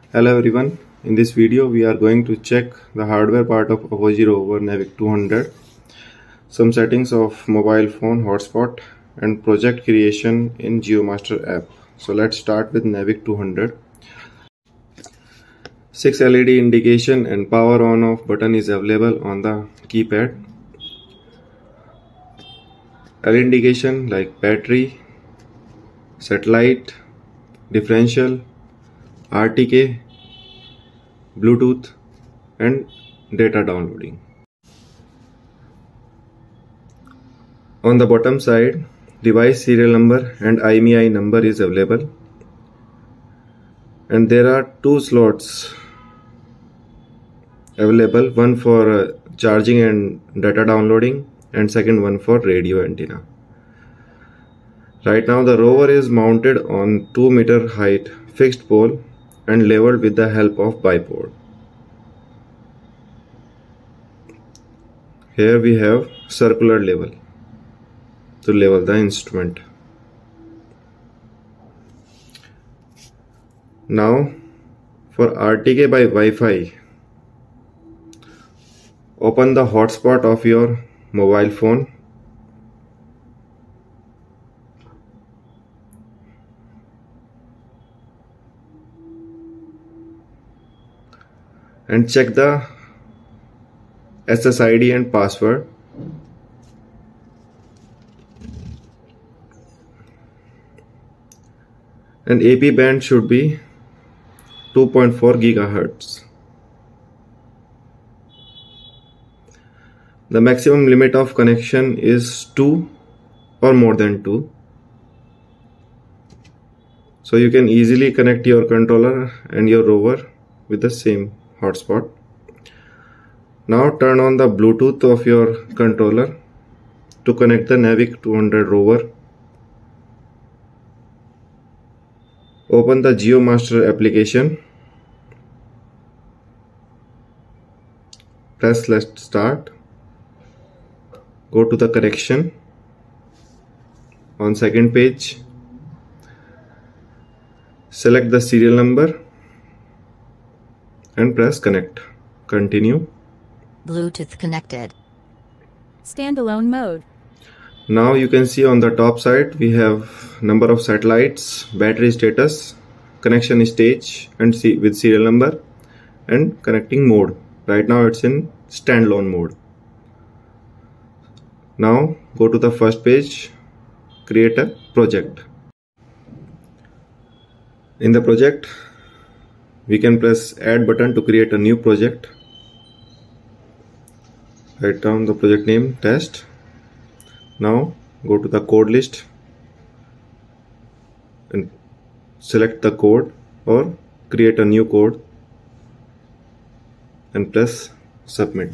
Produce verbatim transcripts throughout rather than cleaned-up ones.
Hello everyone, in this video we are going to check the hardware part of Apogee Rover Navik two hundred, some settings of mobile phone hotspot and project creation in GeoMaster app. So let's start with Navik two hundred. six L E D indication and power on off button is available on the keypad. L indication like battery, satellite, differential, R T K, Bluetooth and data downloading. On the bottom side, device serial number and I M E I number is available, and there are two slots available, one for uh, charging and data downloading and second one for radio antenna. Right now the rover is mounted on two meter height fixed pole and leveled with the help of bipod. Here we have circular level to level the instrument. Now for R T K by Wi-Fi, open the hotspot of your mobile phone. And check the S S I D and password. And A P band should be two point four gigahertz. The maximum limit of connection is two or more than two. So you can easily connect your controller and your rover with the same hotspot. Now turn on the Bluetooth of your controller to connect the Navik two hundred rover. Open the GeoMaster application. Press Let's Start. Go to the connection. On second page, select the serial number and press connect. Continue. Bluetooth connected. Standalone mode. Now you can see on the top side we have number of satellites, battery status, connection stage and see with serial number and connecting mode. Right now it's in standalone mode. Now go to the first page, create a project. In the project, we can press add button to create a new project. Write down the project name test. Now go to the code list and select the code or create a new code and press submit.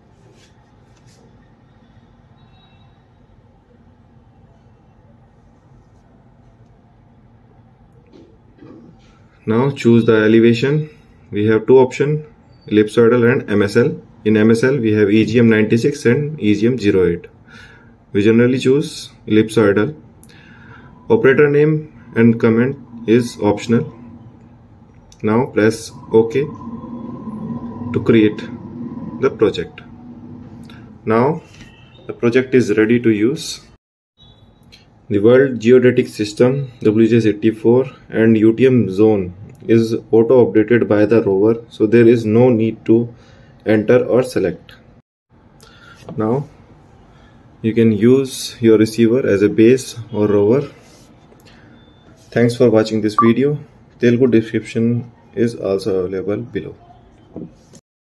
Now choose the elevation. We have two options, ellipsoidal and M S L. In M S L we have E G M ninety-six and E G M zero eight. We generally choose ellipsoidal. Operator name and comment is optional. Now press OK to create the project. Now the project is ready to use. The World Geodetic System W J S eighty-four and U T M zone is auto updated by the rover, so there is no need to enter or select. Now you can use your receiver as a base or rover. Thanks for watching this video. Telugu description is also available below.